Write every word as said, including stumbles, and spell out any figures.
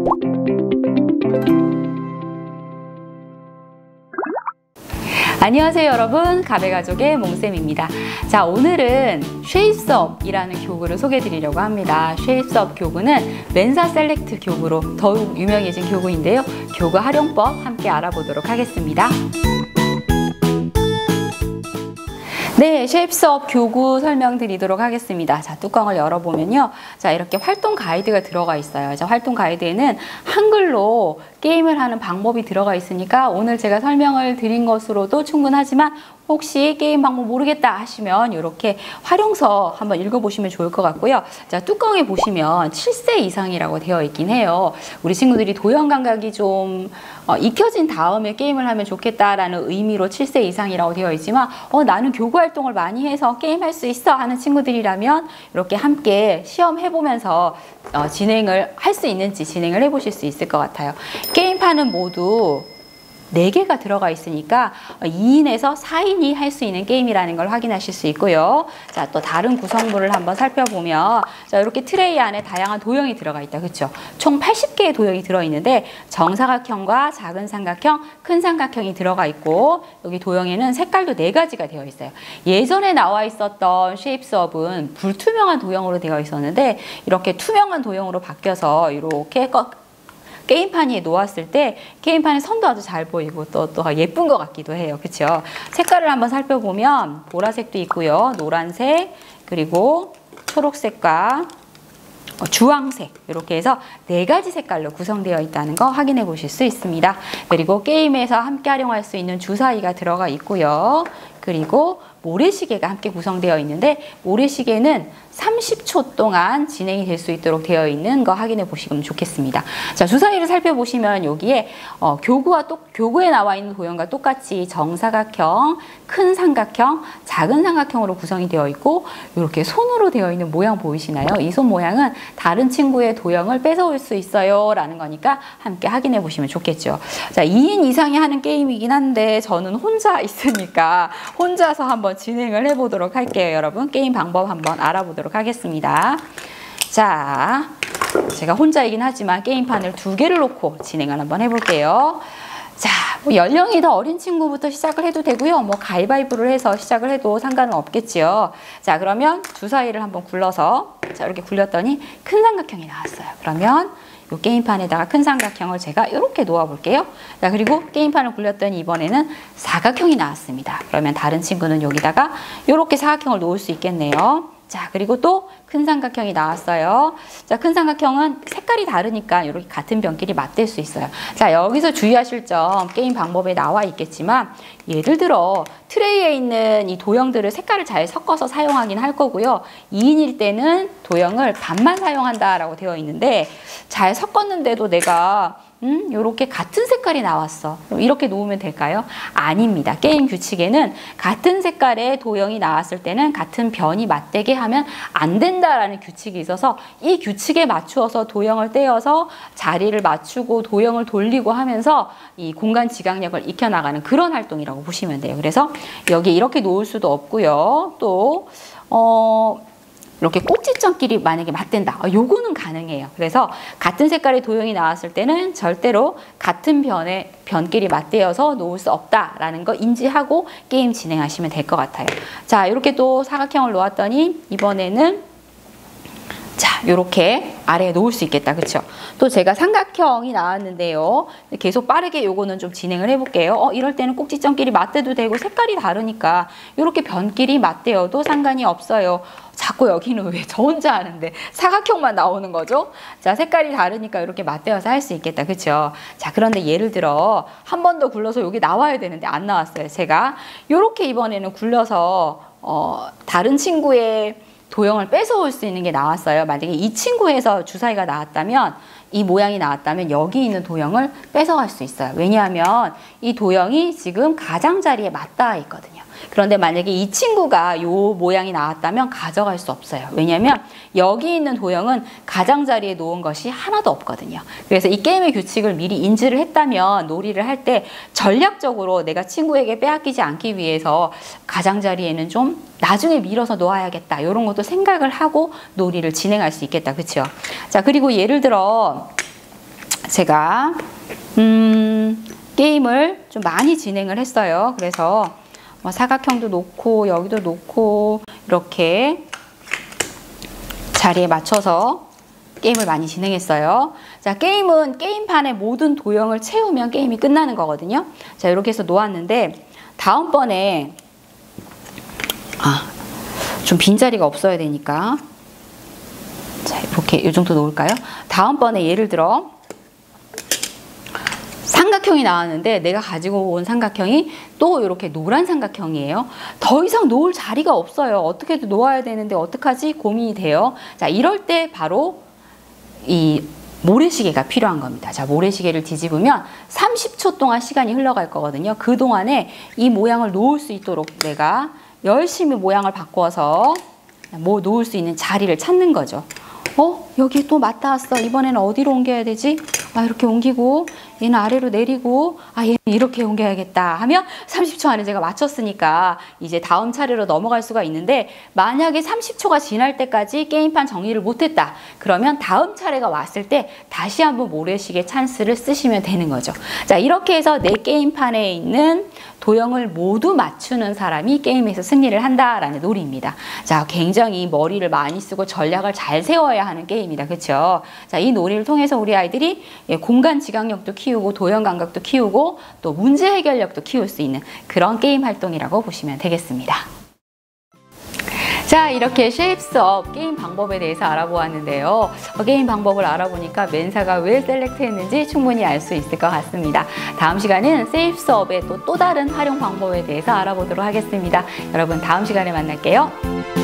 안녕하세요 여러분, 가베가족의 몽쌤입니다. 자, 오늘은 쉐입스업이라는 교구를 소개해 드리려고 합니다. 쉐입스업 교구는 멘사 셀렉트 교구로 더욱 유명해진 교구인데요. 교구 활용법 함께 알아보도록 하겠습니다. 네, 쉐입스업 교구 설명드리도록 하겠습니다. 자, 뚜껑을 열어보면요. 자, 이렇게 활동 가이드가 들어가 있어요. 자, 활동 가이드에는 한글로 게임을 하는 방법이 들어가 있으니까 오늘 제가 설명을 드린 것으로도 충분하지만 혹시 게임 방법 모르겠다 하시면 이렇게 활용서 한번 읽어보시면 좋을 것 같고요. 자, 뚜껑에 보시면 칠 세 이상이라고 되어 있긴 해요. 우리 친구들이 도형 감각이 좀 어, 익혀진 다음에 게임을 하면 좋겠다라는 의미로 칠 세 이상이라고 되어 있지만 어, 나는 교구 활동을 많이 해서 게임할 수 있어 하는 친구들이라면 이렇게 함께 시험해보면서 어, 진행을 할 수 있는지 진행을 해보실 수 있을 것 같아요. 게임판은 모두 네 개가 들어가 있으니까 이 인에서 사 인이 할 수 있는 게임이라는 걸 확인하실 수 있고요. 자, 또 다른 구성물을 한번 살펴보면 자, 이렇게 트레이 안에 다양한 도형이 들어가 있다. 그렇죠? 총 팔십 개의 도형이 들어있는데 정사각형과 작은 삼각형, 큰 삼각형이 들어가 있고 여기 도형에는 색깔도 네 가지가 되어 있어요. 예전에 나와 있었던 쉐입스업은 불투명한 도형으로 되어 있었는데 이렇게 투명한 도형으로 바뀌어서 이렇게 꺾 게임판 위에 놓았을 때 게임판의 선도 아주 잘 보이고 또, 또 예쁜 것 같기도 해요. 그렇죠? 색깔을 한번 살펴보면 보라색도 있고요. 노란색, 그리고 초록색과 주황색 이렇게 해서 네 가지 색깔로 구성되어 있다는 거 확인해 보실 수 있습니다. 그리고 게임에서 함께 활용할 수 있는 주사위가 들어가 있고요. 그리고 모래시계가 함께 구성되어 있는데 모래시계는 삼십 초 동안 진행이 될 수 있도록 되어 있는 거 확인해 보시면 좋겠습니다. 자, 주사위를 살펴보시면 여기에 어, 교구와 또, 교구에 나와 있는 도형과 똑같이 정사각형, 큰 삼각형, 작은 삼각형으로 구성이 되어 있고 이렇게 손으로 되어 있는 모양 보이시나요? 이 손 모양은 다른 친구의 도형을 뺏어올 수 있어요 라는 거니까 함께 확인해 보시면 좋겠죠. 자, 이 인 이상이 하는 게임이긴 한데 저는 혼자 있으니까 혼자서 한번 진행을 해보도록 할게요. 여러분, 게임 방법 한번 알아보도록 하겠습니다. 자, 제가 혼자이긴 하지만 게임판을 두 개를 놓고 진행을 한번 해볼게요. 자, 뭐 연령이 더 어린 친구부터 시작을 해도 되고요. 뭐 가위바위보를 해서 시작을 해도 상관은 없겠지요. 자, 그러면 주사위를 한번 굴러서 자, 이렇게 굴렸더니 큰 삼각형이 나왔어요. 그러면 이 게임판에다가 큰 삼각형을 제가 이렇게 놓아 볼게요. 자, 그리고 게임판을 굴렸더니 이번에는 사각형이 나왔습니다. 그러면 다른 친구는 여기다가 이렇게 사각형을 놓을 수 있겠네요. 자, 그리고 또 큰 삼각형이 나왔어요. 자, 큰 삼각형은 색깔이 다르니까 이렇게 같은 변끼리 맞댈 수 있어요. 자, 여기서 주의하실 점 게임 방법에 나와 있겠지만 예를 들어 트레이에 있는 이 도형들을 색깔을 잘 섞어서 사용하긴 할 거고요. 이 인일 때는 도형을 반만 사용한다라고 되어 있는데 잘 섞었는데도 내가 음, 요렇게 같은 색깔이 나왔어. 이렇게 놓으면 될까요? 아닙니다. 게임 규칙에는 같은 색깔의 도형이 나왔을 때는 같은 변이 맞대게 하면 안 된다라는 규칙이 있어서 이 규칙에 맞추어서 도형을 떼어서 자리를 맞추고 도형을 돌리고 하면서 이 공간 지각력을 익혀나가는 그런 활동이라고 보시면 돼요. 그래서 여기 이렇게 놓을 수도 없고요. 또 어... 이렇게 꼭지점끼리 만약에 맞댄다. 어, 요거는 가능해요. 그래서 같은 색깔의 도형이 나왔을 때는 절대로 같은 변의 변끼리 맞대어서 놓을 수 없다라는 거 인지하고 게임 진행하시면 될 것 같아요. 자, 이렇게 또 사각형을 놓았더니 이번에는 자, 이렇게 아래에 놓을 수 있겠다. 그쵸? 또 제가 삼각형이 나왔는데요. 계속 빠르게 요거는 좀 진행을 해볼게요. 어, 이럴 때는 꼭지점끼리 맞대도 되고 색깔이 다르니까 이렇게 변끼리 맞대어도 상관이 없어요. 자꾸 여기는 왜 저 혼자 하는데 사각형만 나오는 거죠? 자, 색깔이 다르니까 이렇게 맞대어서 할 수 있겠다. 그쵸? 자, 그런데 예를 들어 한 번 더 굴러서 여기 나와야 되는데 안 나왔어요. 제가 이렇게 이번에는 굴려서 어, 다른 친구의 도형을 뺏어올 수 있는 게 나왔어요. 만약에 이 친구에서 주사위가 나왔다면 이 모양이 나왔다면 여기 있는 도형을 뺏어갈 수 있어요. 왜냐하면 이 도형이 지금 가장자리에 맞닿아 있거든요. 그런데 만약에 이 친구가 이 모양이 나왔다면 가져갈 수 없어요. 왜냐하면 여기 있는 도형은 가장자리에 놓은 것이 하나도 없거든요. 그래서 이 게임의 규칙을 미리 인지를 했다면 놀이를 할 때 전략적으로 내가 친구에게 빼앗기지 않기 위해서 가장자리에는 좀 나중에 밀어서 놓아야겠다. 이런 것도 생각을 하고 놀이를 진행할 수 있겠다. 그렇죠? 자, 그리고 예를 들어 제가 음, 게임을 좀 많이 진행을 했어요. 그래서 뭐 사각형도 놓고 여기도 놓고 이렇게 자리에 맞춰서 게임을 많이 진행했어요. 자, 게임은 게임판의 모든 도형을 채우면 게임이 끝나는 거거든요. 자, 이렇게 해서 놓았는데 다음번에 아, 좀 빈자리가 없어야 되니까 자, 이렇게 이 정도 놓을까요? 다음번에 예를 들어 삼각형이 나왔는데 내가 가지고 온 삼각형이 또 이렇게 노란 삼각형이에요. 더 이상 놓을 자리가 없어요. 어떻게든 놓아야 되는데 어떡하지? 고민이 돼요. 자, 이럴 때 바로 이 모래시계가 필요한 겁니다. 자, 모래시계를 뒤집으면 삼십 초 동안 시간이 흘러갈 거거든요. 그동안에 이 모양을 놓을 수 있도록 내가 열심히 모양을 바꿔서 뭐 놓을 수 있는 자리를 찾는 거죠. 어? 여기 또 맞다 왔어. 이번에는 어디로 옮겨야 되지? 아, 이렇게 옮기고 얘는 아래로 내리고 아, 얘는 이렇게 옮겨야겠다 하면 삼십 초 안에 제가 맞췄으니까 이제 다음 차례로 넘어갈 수가 있는데, 만약에 삼십 초가 지날 때까지 게임판 정리를 못했다 그러면 다음 차례가 왔을 때 다시 한번 모래시계 찬스를 쓰시면 되는 거죠. 자, 이렇게 해서 내 게임판에 있는 도형을 모두 맞추는 사람이 게임에서 승리를 한다라는 놀이입니다. 자, 굉장히 머리를 많이 쓰고 전략을 잘 세워야 하는 게임이다. 그렇죠? 자, 이 놀이를 통해서 우리 아이들이 공간 지각력도 키우고 도형 감각도 키우고 또 문제 해결력도 키울 수 있는 그런 게임 활동이라고 보시면 되겠습니다. 자, 이렇게 쉐입스업 게임 방법에 대해서 알아보았는데요. 어, 게임 방법을 알아보니까 맨사가 왜 셀렉트 했는지 충분히 알 수 있을 것 같습니다. 다음 시간은 쉐입스업의 또, 또 다른 활용 방법에 대해서 알아보도록 하겠습니다. 여러분, 다음 시간에 만날게요.